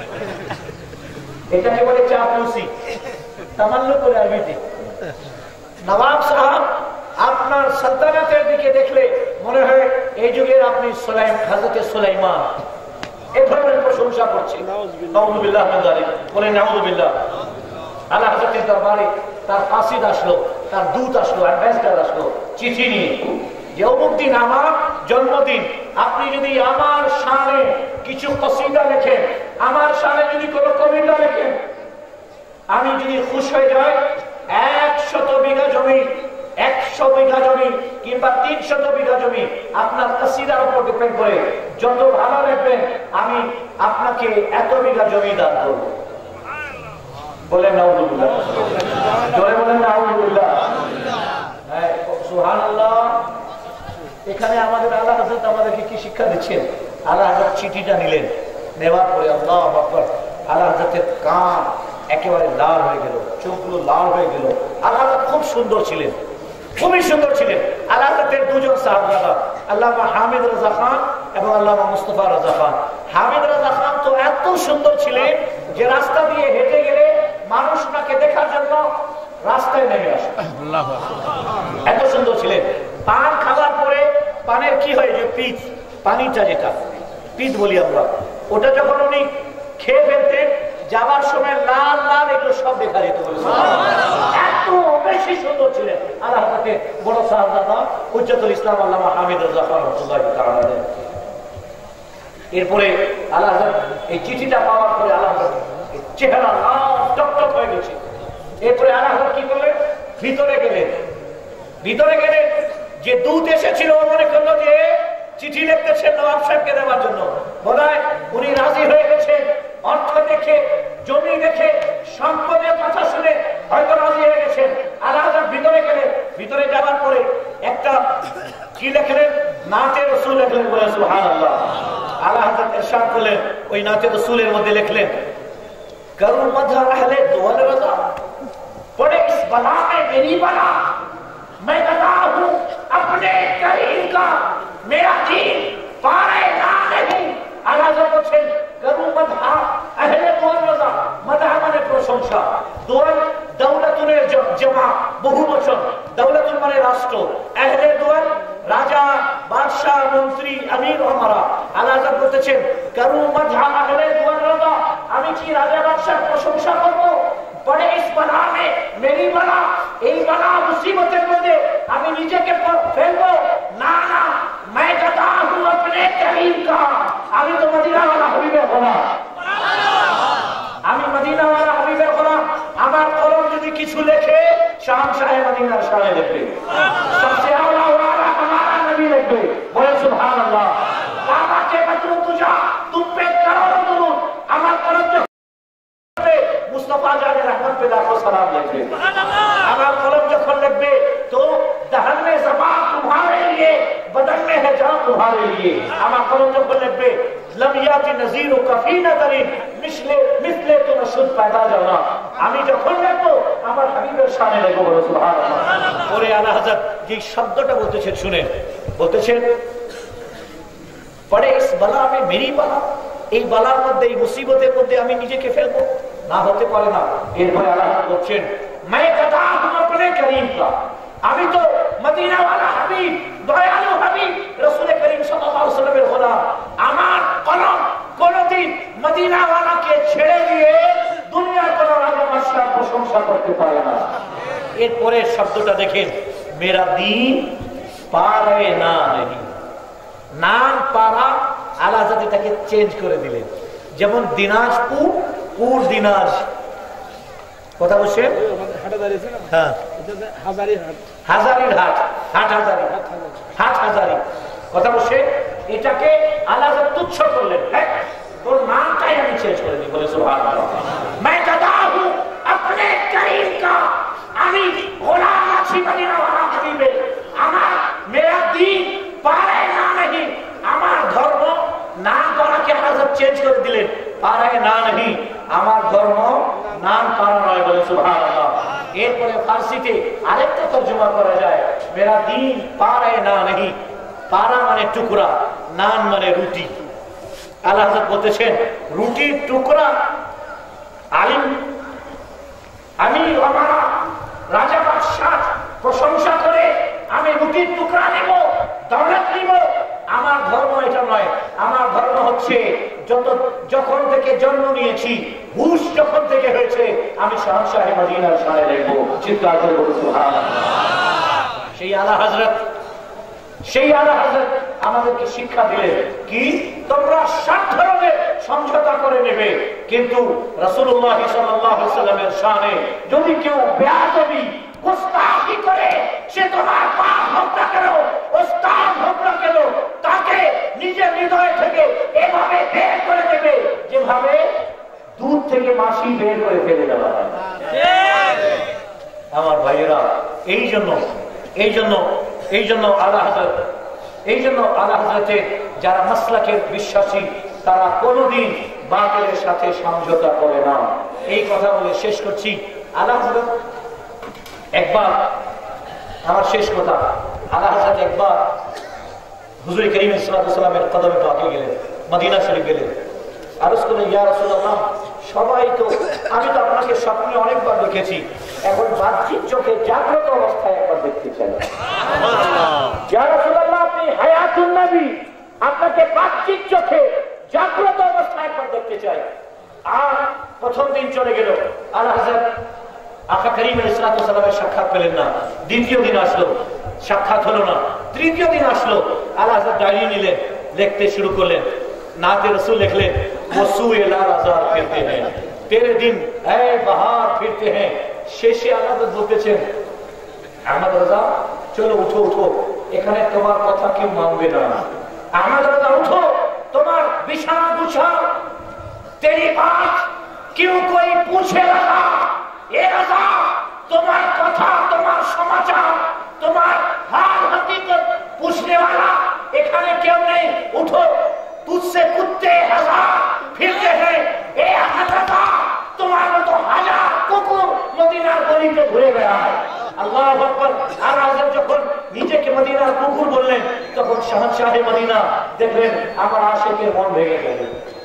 A: এটাকে বলে চাপলুসি, তামাল্লু করে আরবিতে। নবাব সাহেব আপনার সালতানাতের দিকে দেখলে মনে হয় এই যুগের আপনি সুলাইম হযরত সুলাইমান। এই ধরনের প্রশংসা করছে। নাউযুবিল্লাহ মিন যালিক। বলে নাউযুবিল্লাহ। আলা হযরতের দরবারে তার কাসিদ আসলো, তার দূত আসলো, অ্যাম্বাসেডর আসলো চিঠি নিয়ে যে অমুক দিন আমার জন্মদিন, আপনি যদি আমার শানে কিছু কসিদা লেখেন, আমার শানে যদি কোনো কবিতা লেখেন, আমি যদি খুশি হয়ে যাই একশত বিঘা জমি, একশো বিঘা জমি কিংবা তিনশত বিঘা জমি আপনার কসিদার উপর ডিপেন্ড করে যত ভালো লিখবেন আমি আপনাকে এত বিঘা জমি দান করব। বলেন নাউযুবিল্লাহ। জোরে বলেন নাউযুবিল্লাহ। হ্যাঁ সুবহানাল্লাহ। এখানে আমাদের আলা হযরত আমাদেরকে কি শিক্ষা দিচ্ছেন? আলা হযরত চিঠিটা নিলেন, নেওয়ার পরে আল্লাহু আকবার, আলা হযরতের কান একেবারে লাল হয়ে গেল, চোখগুলো লাল হয়ে গেল। আলা হযরত খুব সুন্দর ছিলেন, খুবই সুন্দর ছিলেন। আলা হযরতের দুজন সাহাবা আল্লামা হামিদ রাজা খান এবং আল্লামা মুস্তাফা রাজা খান। হামিদ রাজা খান তো এত সুন্দর ছিলেন যে রাস্তা দিয়ে হেঁটে গেলে মানুষ তাকে দেখার জন্য রাস্তায় নেমে আসে। এত সুন্দর ছিলেন। পান খাওয়ার পরে পানের কি হয় যে পিচ, পানিটা যেটা পিচ বলি আমরা, ওটা যখন উনি খেয়ে ফেলতেন যাবার সময় লাল লাল এগুলো সব দেখা যেত। এত বেশি সুন্দর ছিলেন আলা হযরতের বড় সাহাবা হুজ্জাতুল ইসলাম আল্লামা হামিদ রাজা খান রাহমাতুল্লাহি তাআলা আলাইহি। এরপরে আলা হযরত এই চিঠিটা পাওয়ার পরে আলা হযরত চেহারা লাল টকটক হয়ে গেছে। এরপরে আলা হযরত কি করলেন? ভিতরে গেলেন। ভিতরে গেলে যে দূত এসেছিল মনে করলো যে চিঠি লিখতেছেন নবাব সাহেবকে দেওয়ার জন্য, বোধহয় উনি রাজি হয়ে গেছেন। অর্থ দেখে, জমি দেখে, সম্পদের কথা শুনে হয়তো রাজি হয়ে গেছেন। আলা হযরত ভিতরে গেলেন। ভিতরে যাওয়ার পরে একটা কি লিখলেন? নাতে রাসূল লিখলেন। বলে সুবহানাল্লাহ। আলা হযরত ইরশাদ করলেন, ওই নাতে রাসূলের মধ্যে লিখলেন করু মদহ আহলে দুয়াল রাজা পড়ে ইস বলা মে মেরি বলা मैं बता हूं अपने करीम का मेरा दीन पारे ना नहीं। আলা হযরত বলেন করু মদহ আহলে দুয়াল রাজা। মদহ মানে প্রশংসা। দুয়াল দৌলতুনের জমা, বহু বচন। দৌলতুল মানে রাষ্ট্র, আহলে দুয়াল রাজা, বাদশা, মন্ত্রী, আমির ওমরা। আলা হযরত বলতেছেন করু মদহ আহলে দুয়াল রাজা, আমি কি রাজা বাদশার প্রশংসা করব? পড়ে ইস বালা মে মেরি বালা, এই বালা মুসিবতের মধ্যে আমি নিজেকে ফেলবো না। না, मैं गदा हूं अपने करीम का। আমি তো মদিনা ওয়ালা হাবিবের গোলাম, আমি মদিনা ওয়ালা হাবিবের গোলাম। আমার কলম যদি কিছু লেখে শাহনशाह মদিনার শানে লিখবে, সবচেয়ে আওলা ওয়ালা हमारा नबी लिखবে। বলে সুবহানাল্লাহ। বাবা কে বদরু তুজা তুম পে করো দুরুদ। আমার কলম মুস্তাফা জানে রহমত पे लाखों सलाम लिखবে। আমার কলম যখন লিখবে তো दहन में ज़बान तुम्हारे लिए, बदन में है जान तुम्हारे लिए। আমার কলম যখন লিখবে लम याति नज़ीर का আমি যখন দেখবো আমার হাবিবের সামনে দেখবো বলে সুবহানাল্লাহ। পরে আলা হযরত যে শব্দটা বলতেছেন শুনেন, বলতেছেন পরে ইস বালা আমি মেরি বালা, এই বালার মধ্যে এই মুসিবতের মধ্যে আমি নিজেকে ফেলবো না, হতে পারে না। এরপরে আল্লাহ বলছেন मैं कदा हूं अपने करीम का, আমি তো মদিনা ওয়ালা হাবিব, দয়ালু হাবিব রাসূল করিম সাল্লাল্লাহু আলাইহি ওয়াসাল্লামের গোলাম। আমার কলম কোনদিন মদিনা ওয়ালাকে ছেড়ে দিয়ে দুনিয়ার কোন রাজা বাদশার প্রশংসা করতে পারে না। এরপরে শব্দটা দেখেন, মেরা দিন পারে না नहीं, নাম পারা আলা জাতিটাকে চেঞ্জ করে দিলেন। যেমন দিনাজপুর, পুর দিনাজ, কথা বলছে হ্যাঁ হাজারির হাট, হাট হাজারি, হাট হাজারি, কথা বলছে এটাকে আল্লাহ তুচ্ছ করলেন। তোর নামটাই আমি চেঞ্জ করে দিই বলে সুবহানাল্লাহ। मैं गदा हूं अपने करीम का, আমি গোলাম আছি মদিনা ওয়ালা হাবিবের। আমার মেরা দিন পারে না नहीं, আমার ধর্ম নাম করাকে আল্লাহ চেঞ্জ করে দিলেন, পারে না नहीं, আমার ধর্ম নাম পারা নয় বলে সুবহানাল্লাহ। এরপরে ফার্সিতে আরেকটা তরজমা করা যায়, মেরা দিন পারে না नहीं, পারা মানে টুকরা, নান মানে রুটি। আল্লাহ বলতেছেন রুটির টুকরা আলিম, আমি আমার রাজা বাদশাহ প্রশংসা করে আমি রুটির টুকরা নেব, দৌলত নিব, আমার ধর্ম এটা নয়। আমার ধর্ম হচ্ছে যত যখন থেকে জন্ম নিয়েছি, হুশ যখন থেকে হয়েছে, আমি শাহজাহান মদিনার শানে দেখব। চিৎকার করে বলুন সুবহানাল্লাহ। সেই আলা হযরত, সেই আলা হযরত আমাদেরকে শিক্ষা দিলেন কি, তোমরা সব ধরনের সমঝোতা করে নেবে, কিন্তু রাসূলুল্লাহ সাল্লাল্লাহু আলাইহি ওয়াসাল্লামের শানে যদি কেউ বেয়াদবি গুস্তাখি করে, সে তোমার বাপ হোক না কেন, ওস্তাদ হোক না কেন, তাকে নিজের হৃদয় থেকে এভাবে বের করে দেবে যেভাবে দুধ থেকে মাছি বের করে ফেলে দেওয়া হয়। আমার ভাইয়েরা, এই জন্য এই জন্য এই জন্য আলা হযরত, এই জন্য আলা হযরতের যারা মাসলাকের বিশ্বাসী, তারা কোনোদিন বাতিলের সাথে সমঝোতা করে না। এই কথা বলে শেষ করছি। আলা হযরত একবার, আমার শেষ কথা, আলা হযরত একবার হুজুর করিম সাল্লাল্লাহু আলাইহি ওয়াসাল্লামের কদমে পাকে গেলেন, মদিনা শরীফ গেলেন। আরজ করলেন ইয়া রাসূলুল্লাহ, সবাই তো, আমি তো আপনাকে স্বপ্নে অনেকবার দেখেছি, এখন বাহ্যিক চোখে জাগ্রত অবস্থায় একবার দেখতে চাই। ইয়া রাসূলুল্লাহ, আপনি হায়াতুন নবী, আপনাকে বাহ্যিক চোখে জাগ্রত অবস্থায় একবার দেখতে চাই। আর প্রথম দিন চলে গেল, আলা হযরত আকা করিম আলাইহিস সালামের সাক্ষাৎ পেলেন না। দ্বিতীয় দিন আসলো, সাক্ষাৎ হলো না। তৃতীয় দিন আসলো, আলা হযরত ডায়েরি নিলেন, লিখতে শুরু করলেন। नाते रसूल लिख ले, वसूए लाल आज़ाद फिरते हैं, तेरे दिन ऐ बहार फिरते हैं। शेषे आनंद বলতেছেন, আহমদ রাজা চলো উঠো উঠো, এখানে তোমার কথা কেউ মানবে না। আহমদ রাজা উঠো, তোমার বিছানা গুছাও, तेरी बात क्यों कोई पूछे रहा, এ রাজা তোমার কথা, তোমার সমাচার, তোমার হাল হकीकत पूछने वाला এখানে কেউ নেই। উঠো, तुझसे कुत्ते हजार फिरते हैं, ए हज़रता तुम्हारे तो हजार कुकुर मदीनार गलिতে ঘুরে বেড়ায়। আল্লাহু আকবার। আর হযরত যখন নিজেকে মদিনার কুকুর বললেন, তখন শাহজাহান মদিনা দেখলেন আমার আশিকের মন ভেঙে গেল।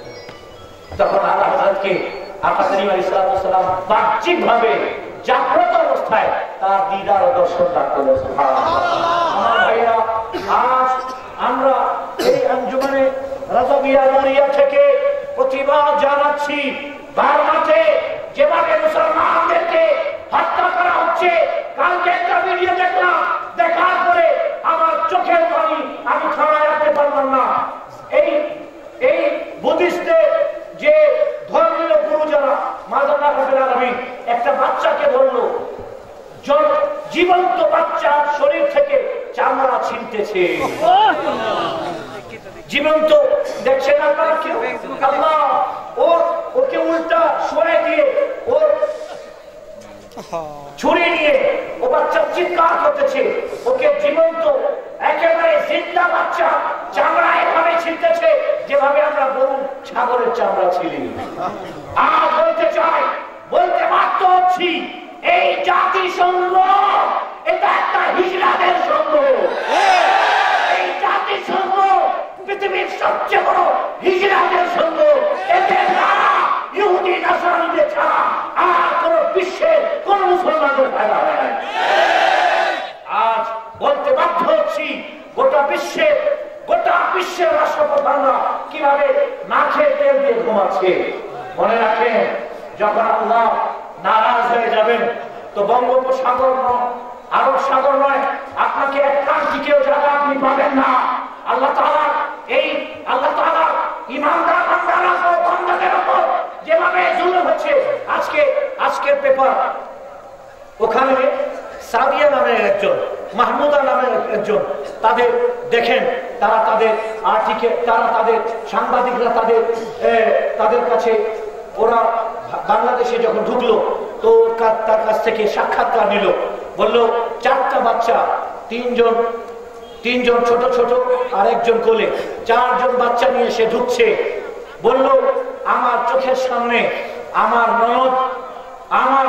A: তখন আল্লাহ হযরতকে আকা করিম আলাইহিস সালাম বাহ্যিক ভাবে জাগ্রত অবস্থায় তার দিদার ও দর্শন লাভ করলেন। সুবহানাল্লাহ। আমার ভাইরা, আজ আমরা এই আঞ্জুমানে রাজাবিয়া নুরিয়া থেকে প্রতিবাদ জানাচ্ছি, বার্মাতে যেভাবে মুসলমানদেরকে হত্যা করা হচ্ছে। কালকে একটা ভিডিও দেখলাম, দেখার পরে আমার চোখের পানি আমি থামায় রাখতে পারলাম না। এই এই বুদ্ধিস্টদের যে ধর্মীয় গুরু যারা, মাওলানা রাব্বুল আলামিন একটা বাচ্চাকে বললো, জীবন্ত বাচ্চার শরীর থেকে চামড়া ছিনতেছে। জীবন্ত দেখছেন আপনারা কেউ? আল্লাহ ওর ওকে উল্টা সরে দিয়ে ওর ছুরি নিয়ে ও বাচ্চা চিৎকার করতেছে, ওকে জীবন্ত একেবারে জিন্দা বাচ্চা চামড়া এভাবে ছিনতেছে যেভাবে আমরা গরু ছাগলের চামড়া ছিঁড়ি। সবচেয়ে বড় হিজরাতের সঙ্গে এদের দ্বারা ইহুদি নাসারানীদের ছাড়া আর কোন বিশ্বের কোন মুসলমানদের ফায়দা হয় না। আজ বলতে বাধ্য হচ্ছি গোটা বিশ্বের গোটা বিশ্বের রাষ্ট্রপ্রধানরা কিভাবে না খেয়ে তেল দিয়ে ঘুমাচ্ছে। মনে রাখেন, যখন আল্লাহ নারাজ হয়ে যাবেন তো বঙ্গোপসাগর নয়, আরব সাগর নয়, আপনাকে একটা দিকেও জায়গা আপনি পাবেন না। আল্লাহ তাআলা এই আল্লাহ তাআলা ইমানদার বান্দাদের উপর যেভাবে জুলুম হচ্ছে, আজকে আজকের পেপার ওখানে সাদিয়া নামে একজন, মাহমুদা নামে একজন, তাদের দেখেন তারা তাদের আর্টিকেল, তারা তাদের সাংবাদিকরা তাদের তাদের কাছে ওরা বাংলাদেশে যখন ঢুকলো তো তার কাছ থেকে সাক্ষাৎকার নিল। বললো চারটা বাচ্চা, তিনজন তিনজন ছোট ছোট আর একজন কোলে, চারজন বাচ্চা নিয়ে সে ঢুকছে। বলল আমার চোখের সামনে আমার ননদ, আমার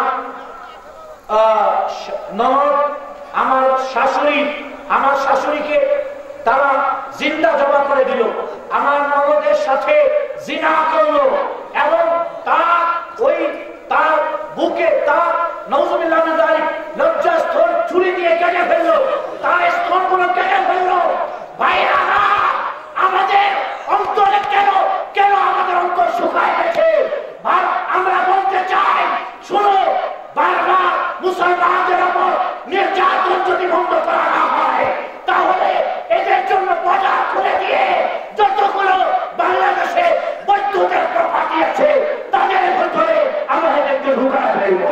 A: ননদ, আমার শাশুড়ি, আমার শাশুড়িকে তারা জিন্দা জমা করে দিল, আমার ননদের সাথে জিনা করলো এবং তার ওই তার বুকে তার নাউজুবিল্লাহ মিন যালিক লজ্জা স্তর ছুরি দিয়ে কেটে ফেললো, তার স্তনগুলো কেটে ফেললো। ভাইরা, আমাদের অন্তরে কেন কেন আমাদের অন্তর শুকায় গেছে? আমরা বলতে চাই, শুনো, বারবার মুসলমানদের উপর নির্যাতন যদি বন্ধ করা না হয় তাহলে এদের জন্য বাজার খুলে দিয়ে যতগুলো বাংলাদেশে বৈদ্যুতের প্রপার্টি আছে তাদের ভিতরে আমরা এদেরকে ঢুকায় ফেলবো।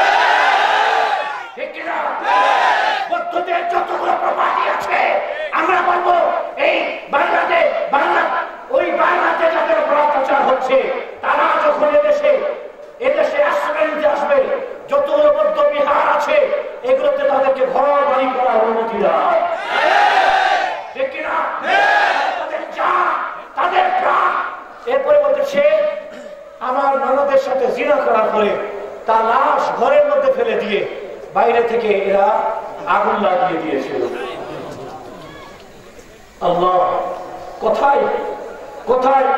A: ঠিক কিনা? বৈদ্যুতের যতগুলো প্রপার্টি আছে আমরা বলবো এই বাংলাদেশ বাংলা ওই বাংলাদেশ যাদের উপর অত্যাচার হচ্ছে তারা যখন এদেশে এদেশে আশ্রয় নিতে আসবে, যতগুলো বৌদ্ধ বিহার আছে এগুলোতে তাদেরকে ঘর বাড়ি করার অনুমতি দেওয়া, ঠিক কিনা? তাদের জান, তাদের প্রাণ। এরপরে বলতেছে আমার ননদের সাথে জিনা করার পরে তার লাশ ঘরের মধ্যে ফেলে দিয়ে বাইরে থেকে এরা আগুন লাগিয়ে দিয়েছিল। আল্লাহ, কোথায় কোথায়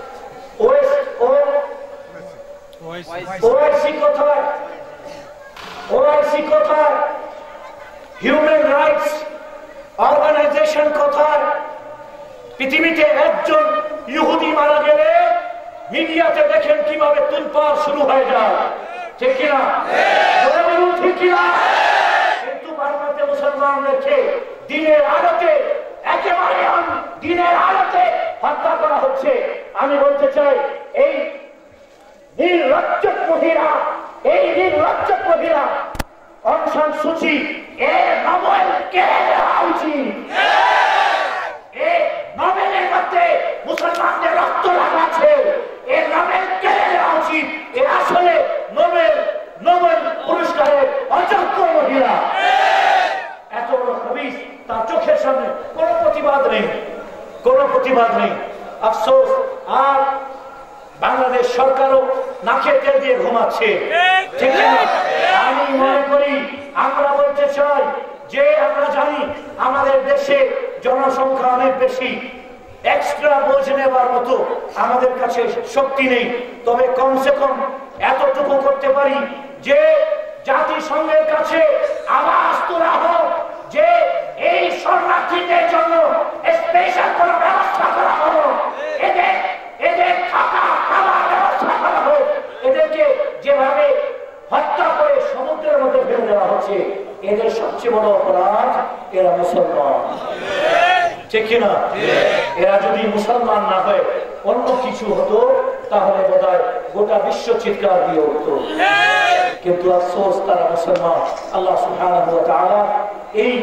A: ওআইসি কোথায়? ওআইসি কোথায়? হিউম্যান রাইটস অর্গানাইজেশন কোথায়? পৃথিবীতে একজন ইহুদি মারা গেলে মিডিয়াতে দেখেন কিভাবে তুলপাড় শুরু হয়ে যায়, ঠিক কিনা? ঠিক কিনা? কিন্তু বাংলাতে মুসলমানদেরকে দিনের আলোতে একেবারে দিনের আলোতে হত্যা করা হচ্ছে। আমি বলতে চাই, এই নির্লজ্জক মহিলা, এই নির্লজ্জক মহিলা অং সান সুচি এর নোবেল কেড়ে নেওয়া উচিত। এই নোবেলের মধ্যে মুসলমানদের রক্ত লাগা আছে, এর নোবেল কেড়ে নেওয়া উচিত। এ আসলে নোবেল নোবেল পুরস্কারের অযোগ্য মহিলা। এত বড় খবিস, তার চোখের সামনে কোনো প্রতিবাদ নেই, কোনো প্রতিবাদ নেই। আফসোস, আর বাংলাদেশ সরকারও নাকের তেল দিয়ে ঘুমাচ্ছে, ঠিক না? আমি মনে করি, আমরা বলতে চাই যে আমরা জানি আমাদের দেশে জনসংখ্যা অনেক বেশি, এক্সট্রা বোঝ নেবার মতো আমাদের কাছে শক্তি নেই। তবে কমসে কম এতটুকু করতে পারি যে জাতিসংঘের কাছে আওয়াজ তোলা হোক যে এই শরণার্থীদের জন্য স্পেশাল কোনো ব্যবস্থা করা হলো, এদের এদের থাকা খাওয়ার ব্যবস্থা করা হোক। এদেরকে যেভাবে হত্যা করে সমুদ্রের মধ্যে ফেলে দেওয়া হচ্ছে, এদের সবচেয়ে বড় অপরাধ এরা মুসলমান, ঠিক কিনা? এরা যদি মুসলমান না হয় অন্য কিছু হতো তাহলে বোধহয় গোটা বিশ্ব চিৎকার দিয়ে উঠতো। কিন্তু আফসোস, তারা মুসলমান। আল্লাহ সুবহানাহু ওয়া তাআলা এই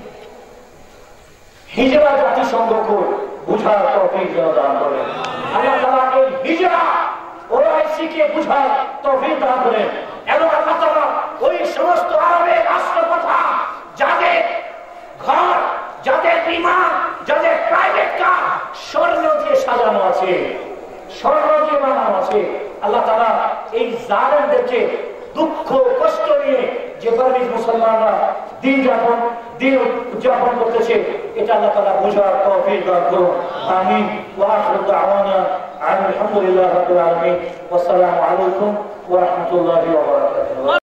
A: হিজরা জাতিসংঘকে বুঝার তৌফিক দান করেন। আল্লাহ তাআলা এই হিজরা ওআইসি কে বুঝার তৌফিক দান করেন এবং আল্লাহ তাআলা ওই সমস্ত আরবের রাষ্ট্রপ্রধান যাদের ঘর, যাদের বিমান, যাদের প্রাইভেট কার স্বর্ণ দিয়ে সাজানো আছে, স্বর্ণ দিয়ে বানানো আছে, আল্লাহ তাআলা এই জালেমদেরকে দুঃখ কষ্ট নিয়ে যে মুসলমানরা দিন যাপন দিন উদযাপন করতেছে, এটা আল্লাহ তাআলা বোঝার তৌফিক দান করুন। আমিন। ওয়া আখিরু দাওয়ানা আলহামদুলিল্লাহি রাব্বিল আলামিন। ওয়া আসসালামু আলাইকুম ওয়া রাহমাতুল্লাহি ওয়া বারাকাতুহু।